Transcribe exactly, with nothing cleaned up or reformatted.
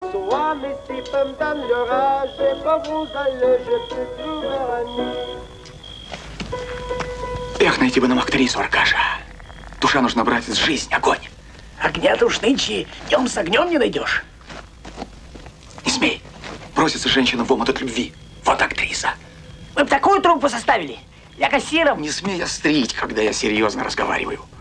Soit mes tripes me donnent le rage, et pas vous allez, je peux trouver ami. Эх, найти бы нам актрису, Аркаша. Душа нужна, братец, жизнь, огонь. Огня-то уж нынче днем с огнем не найдешь. Не смей. Бросится женщина в омут от любви. Вот актриса. Вы бы такую труппу составили. Я кассиром. Не смей острить, когда я серьезно разговариваю.